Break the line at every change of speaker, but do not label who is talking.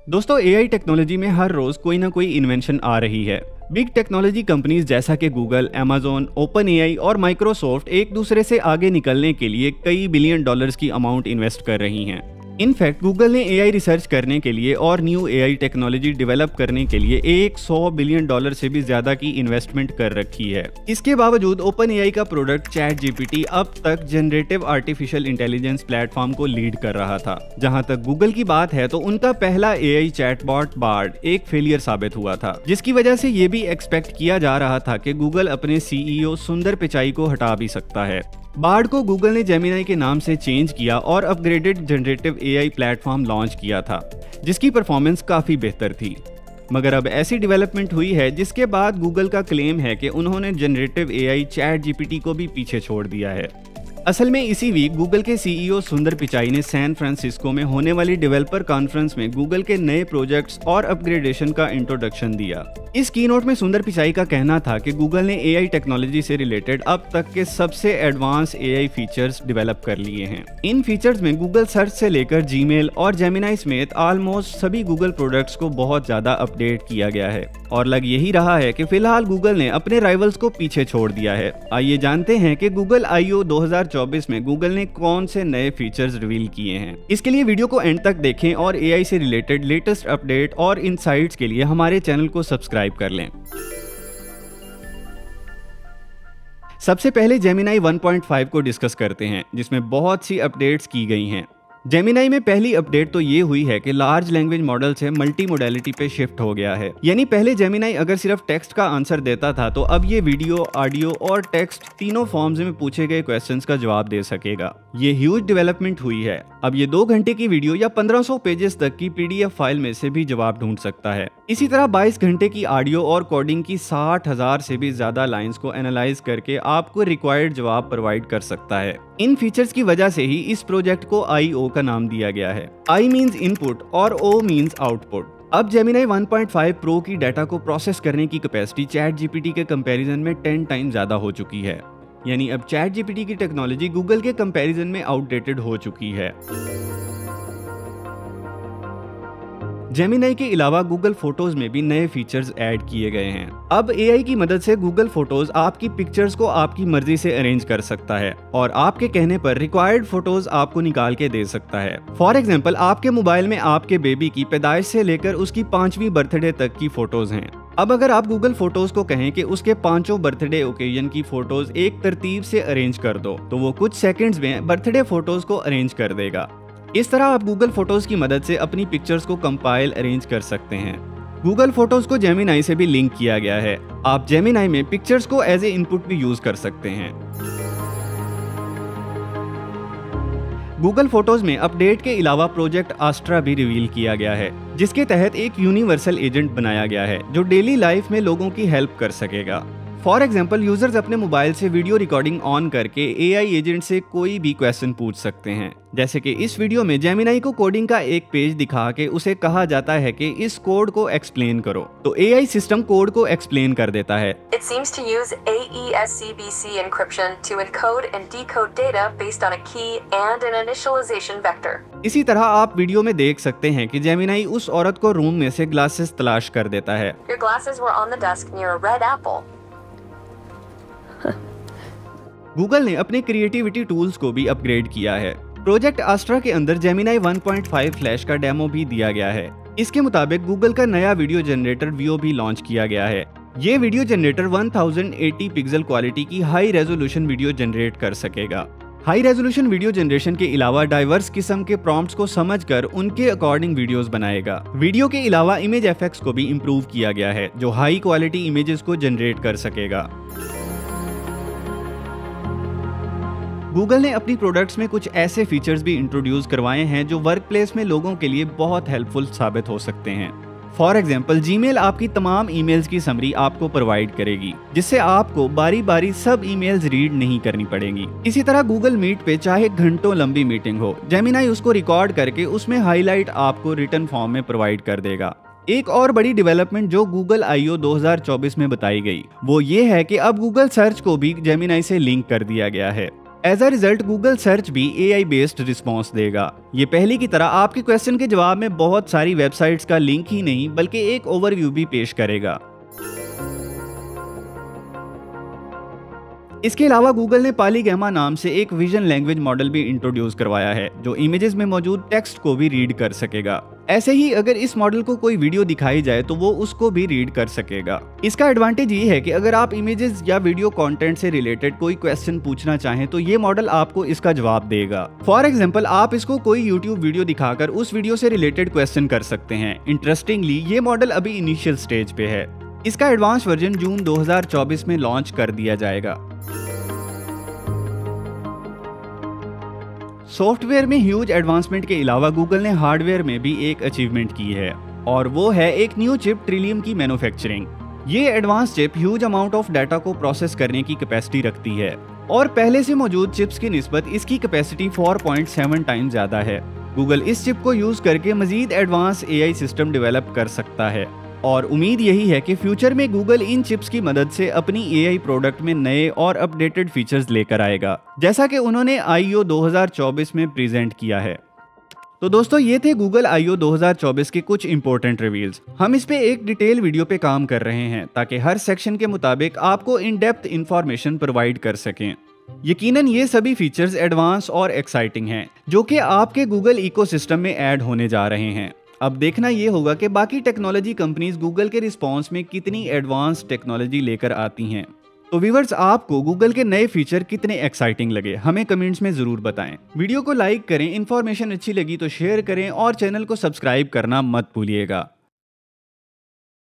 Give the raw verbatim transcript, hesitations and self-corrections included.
दोस्तों AI technology में हर रोज कोई ना कोई इन्वेंशन आ रही है। बिग टेक्नोलॉजी कंपनीज जैसा कि गूगल, अमेजोन, ओपन एआई और माइक्रोसॉफ्ट एक दूसरे से आगे निकलने के लिए कई बिलियन डॉलर्स की अमाउंट इन्वेस्ट कर रही हैं। इनफैक्ट गूगल ने एआई रिसर्च करने के लिए और न्यू एआई टेक्नोलॉजी डेवलप करने के लिए सौ बिलियन डॉलर से भी ज्यादा की इन्वेस्टमेंट कर रखी है। इसके बावजूद ओपन एआई का प्रोडक्ट चैट जीपीटी अब तक जनरेटिव आर्टिफिशियल इंटेलिजेंस प्लेटफॉर्म को लीड कर रहा था। जहां तक गूगल की बात है तो उनका पहला एआई चैटबॉट बार्ड एक फेलियर साबित हुआ था, जिसकी वजह से ये भी एक्सपेक्ट किया जा रहा था कि गूगल अपने सीईओ सुंदर पिचाई को हटा भी सकता है। बार्ड को गूगल ने जेमिनाई के नाम से चेंज किया और upgraded generative AI platform launch किया था, जिसकी परफॉर्मेंस काफी बेहतर थी। मगर अब ऐसी डेवलपमेंट हुई है जिसके बाद गूगल का क्लेम है कि उन्होंने जनरेटिव एआई चैट जीपीटी को भी पीछे छोड़ दिया है। असल में इसी वीक गूगल के सीईओ सुंदर पिचाई ने सैन फ्रांसिस्को में होने वाली डेवलपर कॉन्फ्रेंस में गूगल के नए प्रोजेक्ट्स और अपग्रेडेशन का इंट्रोडक्शन दिया। इस कीनोट में सुंदर पिचाई का कहना था कि गूगल ने एआई टेक्नोलॉजी से रिलेटेड अब तक के सबसे एडवांस एआई फीचर्स डेवलप कर लिए हैं। इन फीचर्स में गूगल सर्च से लेकर जीमेल और जेमिनाई समेत ऑलमोस्ट सभी गूगल प्रोडक्ट्स को बहुत ज्यादा अपडेट किया गया है और लग यही रहा है कि फिलहाल गूगल ने अपने राइवल्स को पीछे छोड़ दिया है। आइए जानते हैं कि गूगल आई ओ दो हज़ार चौबीस में गूगल ने कौन से नए फीचर्स रिवील किए हैं। इसके लिए वीडियो को एंड तक देखें और एआई से रिलेटेड लेटेस्ट अपडेट और इनसाइट्स के लिए हमारे चैनल को सब्सक्राइब कर लें। सबसे पहले जेमिनाई वन पॉइंट फाइव को डिस्कस करते हैं, जिसमें बहुत सी अपडेट्स की गई हैं। जेमिनाई में पहली अपडेट तो ये हुई है कि लार्ज लैंग्वेज मॉडल से मल्टी मोडेलिटी पे शिफ्ट हो गया है। यानी पहले जेमिनाई अगर सिर्फ टेक्स्ट का आंसर देता था तो अब ये वीडियो, ऑडियो और टेक्स्ट तीनों फॉर्म्स में पूछे गए क्वेश्चंस का जवाब दे सकेगा। ये ह्यूज डेवलपमेंट हुई है। अब ये दो घंटे की वीडियो या पंद्रह सौ पेजेस तक की पीडीएफ फाइल में से भी जवाब ढूंढ सकता है। इसी तरह बाईस घंटे की ऑडियो और कोडिंग की साठ हजार से भी ज्यादा लाइंस को एनालाइज करके आपको रिक्वायर्ड जवाब प्रोवाइड कर सकता है। इन फीचर्स की वजह से ही इस प्रोजेक्ट को आई ओ का नाम दिया गया है। आई मींस इनपुट और ओ मींस आउटपुट। अब Gemini one point five pro की डाटा को प्रोसेस करने की कैपेसिटी चैट जीपीटी के कंपैरिजन में टेन टाइम ज्यादा हो चुकी है। यानी अब चैट जीपीटी की टेक्नोलॉजी गूगल के कंपैरिजन में आउटडेटेड हो चुकी है। जेमिनाई के अलावा गूगल फोटोज में भी नए फीचर्स ऐड किए गए हैं। अब एआई की मदद से गूगल फोटोज आपकी पिक्चर्स को आपकी मर्जी से अरेंज कर सकता है और आपके कहने पर रिक्वायर्ड फोटोज आपको निकाल के दे सकता है। फॉर एग्जांपल, आपके मोबाइल में आपके बेबी की पैदाइश से लेकर उसकी पांचवी बर्थडे तक की फोटोज हैं। अब अगर आप गूगल फोटोज को कहें कि उसके पांचों बर्थडे ओकेजन की फोटोज एक तरतीब से अरेंज कर दो, तो वो कुछ सेकंड्स में बर्थडे फोटोज को अरेंज कर देगा। इस तरह आप गूगल फोटोज की मदद से अपनी पिक्चर्स को कंपाइल अरेंज कर सकते हैं। गूगल फोटोज को जेमिनाई से भी लिंक किया गया है। आप जेमिनाई में पिक्चर्स को एज ए इनपुट भी यूज कर सकते हैं। गूगल फोटोज में अपडेट के अलावा प्रोजेक्ट आस्ट्रा भी रिवील किया गया है, जिसके तहत एक यूनिवर्सल एजेंट बनाया गया है जो डेली लाइफ में लोगों की हेल्प कर सकेगा। फॉर एग्जाम्पल, यूजर्स अपने मोबाइल से वीडियो रिकॉर्डिंग ऑन करके एआई एजेंट से कोई भी क्वेश्चन पूछ सकते हैं। जैसे कि इस वीडियो में जेमिनाई को कोडिंग का एक पेज दिखा के उसे कहा जाता है कि इस कोड को एक्सप्लेन करो, तो एआई सिस्टम कोड को एक्सप्लेन कर देता है।
It seems to use A E S C B C encryption to encode and decode data based on a key and an initialization vector.
इसी तरह आप वीडियो में देख सकते हैं कि जेमिनाई उस औरत को रूम में से ग्लासेस तलाश कर देता है।
Your glasses were on the desk near a red apple.
Google ने अपने क्रिएटिविटी टूल्स को भी अपग्रेड किया है। प्रोजेक्ट आस्ट्रा के अंदर Gemini one point five flash का डेमो भी दिया गया है। इसके मुताबिक गूगल का नया वीडियो जनरेटर वियो भी लॉन्च किया गया है। ये video generator one eighty pixel quality की हाई रेजोल्यूशन वीडियो जनरेट कर सकेगा। हाई रेजोल्यूशन वीडियो जनरेशन के अलावा डाइवर्स किस्म के प्रॉम्प्ट्स को समझकर उनके अकॉर्डिंग वीडियोस बनाएगा। वीडियो के अलावा इमेज इफेक्ट्स को भी इम्प्रूव किया गया है, जो हाई क्वालिटी इमेजेस को जनरेट कर सकेगा। गूगल ने अपनी प्रोडक्ट्स में कुछ ऐसे फीचर्स भी इंट्रोड्यूस करवाए हैं जो वर्क प्लेस में लोगों के लिए बहुत हेल्पफुल साबित हो सकते हैं। फॉर एग्जाम्पल, जीमेल आपकी तमाम ईमेल्स की समरी आपको प्रोवाइड करेगी, जिससे आपको बारी बारी सब ईमेल्स रीड नहीं करनी पड़ेंगी। इसी तरह गूगल मीट पे चाहे घंटों लंबी मीटिंग हो, जेमिनाई उसको रिकॉर्ड करके उसमें हाईलाइट आपको रिटन फॉर्म में प्रोवाइड कर देगा। एक और बड़ी डेवलपमेंट जो गूगल आई ओ दो हज़ार चौबीस में बताई गई, वो ये है कि अब गूगल सर्च को भी जेमिनाई से लिंक कर दिया गया है। As a result Google search भी ए आई बेस्ड रिस्पॉन्स देगा। ये पहले की तरह आपके क्वेश्चन के जवाब में बहुत सारी वेबसाइट्स का लिंक ही नहीं बल्कि एक ओवरव्यू भी पेश करेगा। इसके अलावा गूगल ने पॉलीगैमा नाम से एक विजन लैंग्वेज मॉडल भी इंट्रोड्यूस करवाया है जो इमेजेस में मौजूद टेक्स्ट को भी रीड कर सकेगा। ऐसे ही अगर इस मॉडल को कोई वीडियो दिखाई जाए तो वो उसको भी रीड कर सकेगा। इसका एडवांटेज ये है कि अगर आप इमेजेस या वीडियो कंटेंट से रिलेटेड कोई क्वेश्चन पूछना चाहें तो ये मॉडल आपको इसका जवाब देगा। फॉर एग्जाम्पल आप इसको कोई यूट्यूब वीडियो दिखाकर उस वीडियो से रिलेटेड क्वेश्चन कर सकते हैं। इंटरेस्टिंगली ये मॉडल अभी इनिशियल स्टेज पे है। इसका एडवांस वर्जन जून दो हज़ार चौबीस में लॉन्च कर दिया जाएगा। सॉफ्टवेयर में ह्यूज एडवांसमेंट के अलावा गूगल ने हार्डवेयर में भी एक अचीवमेंट की है और वो है एक न्यू चिप ट्रिलियम की मैन्युफैक्चरिंग। ये advance chip huge amount of data को प्रोसेस करने की कैपेसिटी रखती है और पहले से मौजूद चिप्स की निस्बत इसकी कैपेसिटी चार पॉइंट सात टाइम ज्यादा है। गूगल इस चिप को यूज करके मजीद advance A I system develop कर सकता है और उम्मीद यही है कि फ्यूचर में गूगल इन चिप्स की मदद से अपनी ए आई प्रोडक्ट में नए और अपडेटेड फीचर्स लेकर आएगा, जैसा कि उन्होंने आई ओ दो हज़ार चौबीस में प्रेजेंट किया है। तो दोस्तों ये थे गूगल आई ओ दो हज़ार चौबीस के कुछ इंपॉर्टेंट रिवील्स। हम इस पे एक डिटेल वीडियो पे काम कर रहे हैं ताकि हर सेक्शन के मुताबिक आपको इन डेप्थ इंफॉर्मेशन प्रोवाइड कर सकें। यकीनन ये सभी फीचर्स एडवांस और एक्साइटिंग हैं जो कि आपके गूगल इकोसिस्टम में ऐड होने जा रहे हैं। अब देखना ये होगा कि बाकी टेक्नोलॉजी कंपनीज गूगल के रिस्पॉन्स में कितनी एडवांस टेक्नोलॉजी लेकर आती हैं। तो व्यूअर्स आपको गूगल के नए फीचर कितने एक्साइटिंग लगे हमें कमेंट्स में जरूर बताएं। वीडियो को लाइक करें, इन्फॉर्मेशन अच्छी लगी तो शेयर करें और चैनल को सब्सक्राइब करना मत भूलिएगा।